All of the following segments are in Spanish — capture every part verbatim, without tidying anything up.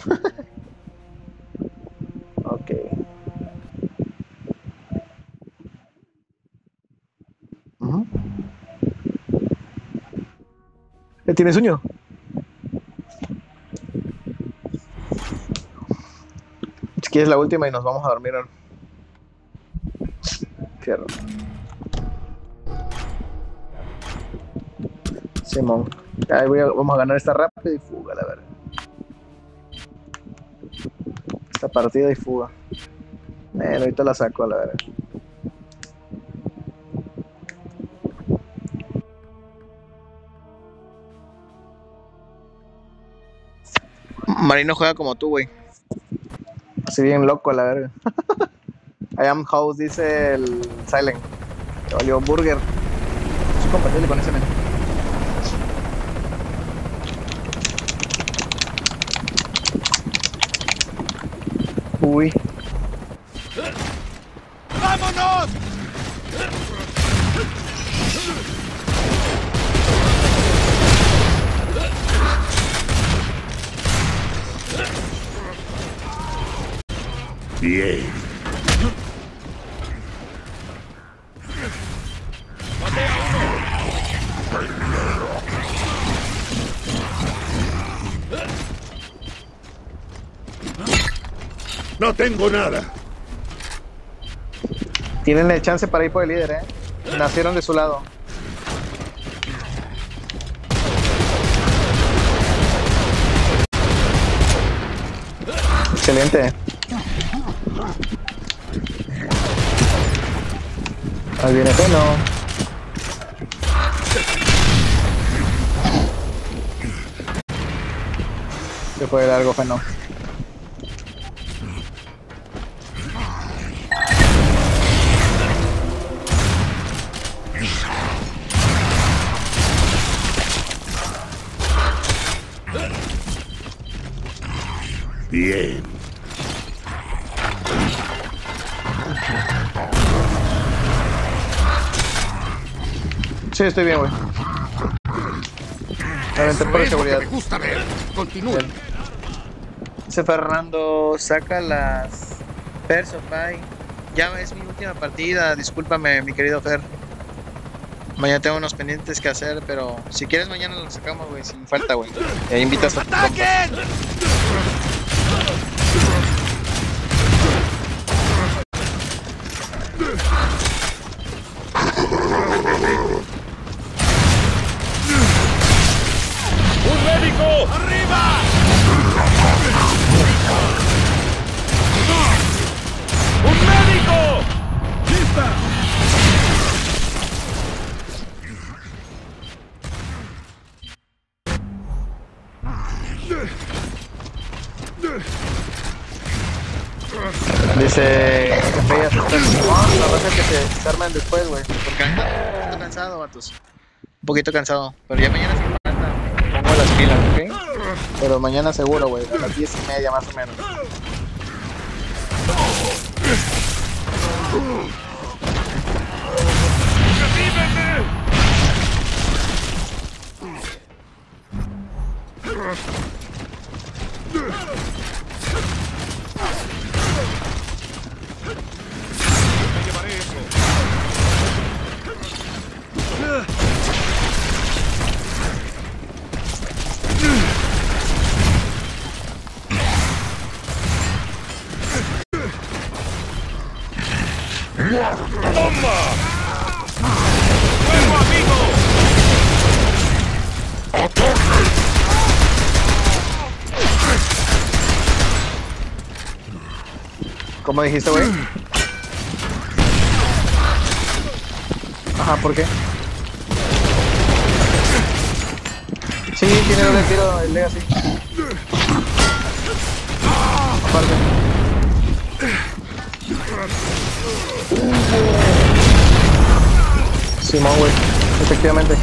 Ok. Uh-huh. ¿Tienes sueño? Si quieres la última y nos vamos a dormir. Fierro. Simón. Ahí voy a, vamos a ganar esta rápida y fuga, la verdad. Esta partida y fuga. Eh, ahorita la saco, la verdad. Marino juega como tú, güey. Así bien loco, la verga. I am house, dice el Silent. Que valió burger. Soy compatible con ese men. Uy. ¡Vámonos! Bien. No tengo nada. Tienen el chance para ir por el líder, eh. Nacieron de su lado. Excelente. Ahí viene Feno. Se fue largo Feno. Bien. Sí, estoy bien, güey. Realmente por seguridad. Me gusta ver. Continúa. Dice Fernando, saca las Perso, Pai. Ya es mi última partida, discúlpame, mi querido Fer. Mañana tengo unos pendientes que hacer, pero si quieres mañana lo sacamos, güey, sin falta, güey. Y ahí invitas a tu compa. ¡Un médico! ¡Arriba! ¡Un médico! ¡Lista! Dice que feas estas la raza que se, se arman después, güey. Porque ando un poquito cansado, vatos. Un poquito cansado. Pero ya mañana sin falta pongo las pilas, ¿ok? Pero mañana seguro, güey. A las diez y media más o menos. ¡Toma! ¡Fuego, amigo! ¿Cómo dijiste, güey? Ajá, ¿por qué? Sí, tiene doble tiro el Legacy. Aparte. Simón, güey. Efectivamente.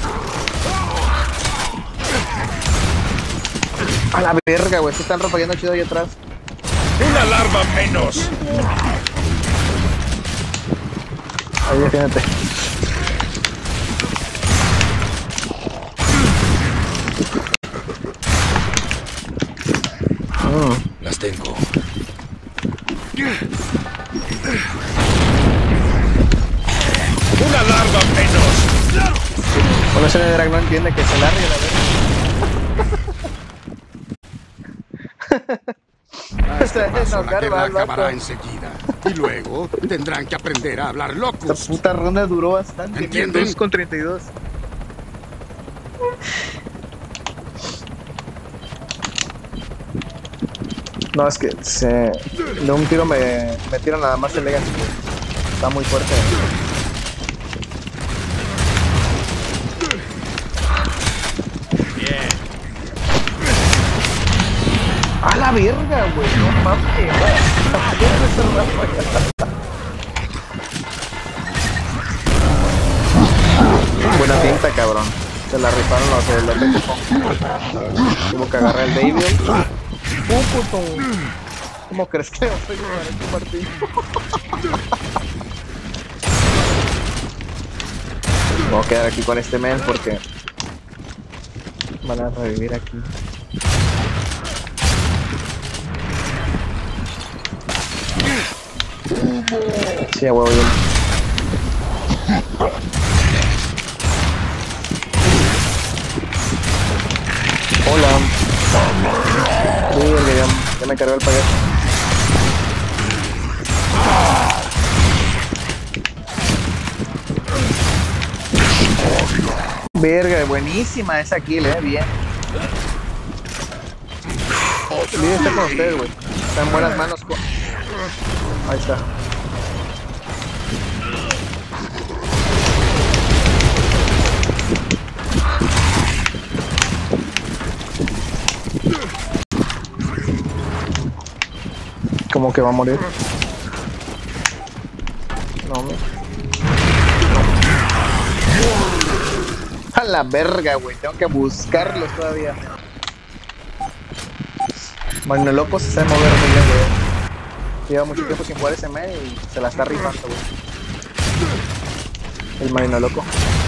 A la verga, güey. Se están rompiendo chido ahí atrás. ¡Una larva menos! Ahí, defiéndete. Mm. Las tengo. ¡Una larva menos! Bueno, ese de drag no entiende que se largue la verga. Este paso, la guerra al vato. acabará enseguida. Y luego tendrán que aprender a hablar Esta locos. puta ronda duró bastante. ¿Entienden? dos con treinta y dos. No, es que se... de un tiro me, me tiro nada más el Legacy. Está muy fuerte. Bien. ¡A la verga, güey! No mames. Buena tinta, cabrón. Se la rifaron los de los de Cupón. Tuvo que agarrar el David. ¡Uh, puto! ¿Cómo crees que soy un Martín? Voy a quedar aquí con este men porque van a revivir aquí. Sí, a huevo yo. Hola. Sí, ya, ya me cargó el payaso. Verga, buenísima esa kill, eh, bien. Líder está con ustedes, güey. Está en buenas manos. Ahí está. ¿Cómo que va a morir? No, me... A la verga, güey. Tengo que buscarlos todavía. Bueno, el loco se sabe mover muy bien, güey. Lleva mucho tiempo sin jugar ese men y se la está rifando, güey. El marino loco.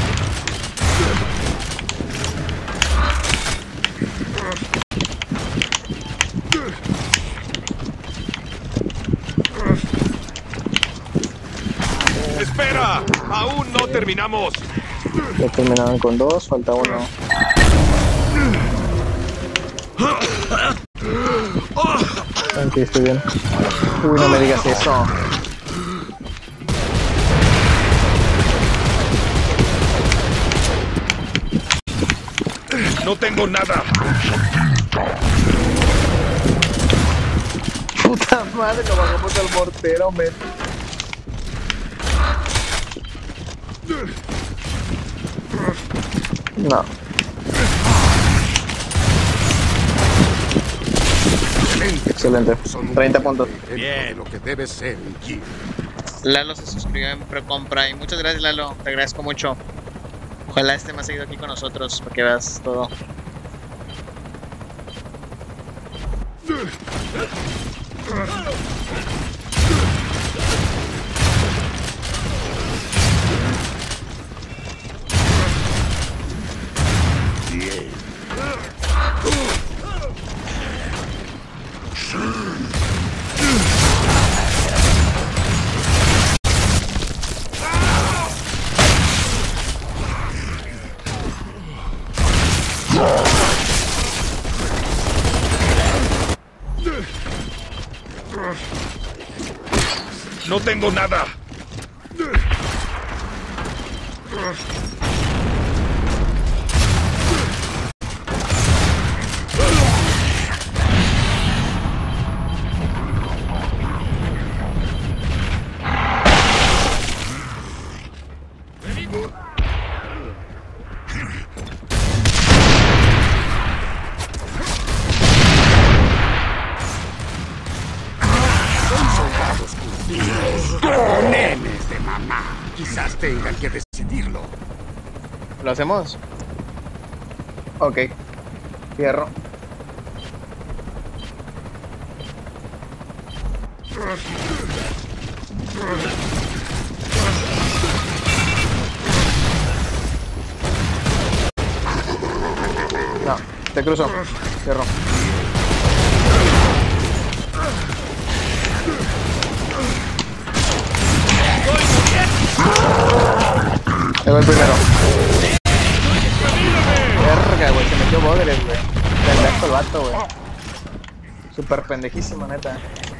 ¡Espera! ¡Aún no terminamos! Ya terminaron con dos, falta uno. Ok, estoy bien. Uy, no me digas eso. ¡No tengo nada! Puta madre, lo bajamos al mortero, men. No. Excelente. treinta puntos. Bien. Lo que debe ser un Gear. Lalo se suscribió en Precom Prime. Muchas gracias, Lalo. Te agradezco mucho. Ojalá esté más seguido aquí con nosotros para que veas todo. Bien. ¡No tengo nada! Nenes de mamá. Quizás tengan que decidirlo. ¿Lo hacemos? Ok. Fierro. No, te cruzo. Fierro. Ahí va el primero. Verga, güey, se metió bodres, güey. Pendejo el vato, güey. Super pendejísimo, neta.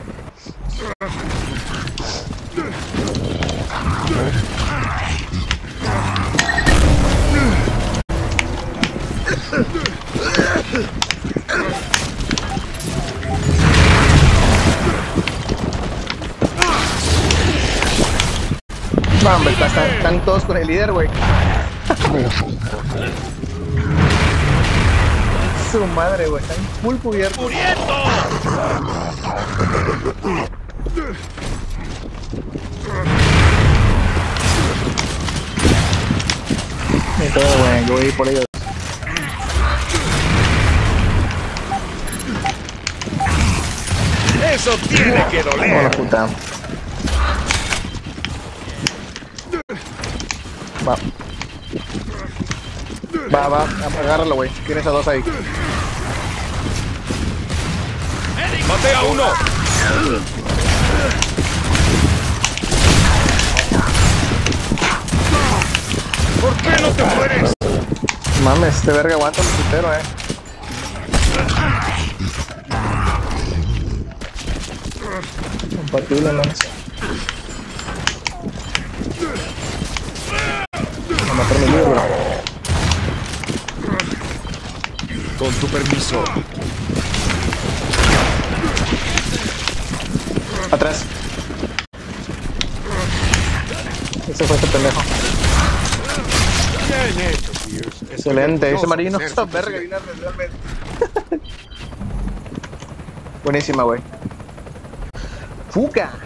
Vamos, están, están todos con el líder, güey. Su madre, güey, están full cubiertos. ¡Muriendo! Y todo, güey, yo voy a ir por ellos. ¡Eso tiene que Hola, doler! puta. Va. Va, va, agárralo, güey. Tienes a dos ahí. ¡Maté a uno! ¿Por qué no te mueres? Mames, este verga aguanta un putero, eh. Compatible, mames. A matar mi libro. Con tu permiso. Atrás. Ese fue este pendejo. Bien hecho, Pierce. Excelente, ese marino está verga y nada, realmente. Buenísima, güey. Fuca.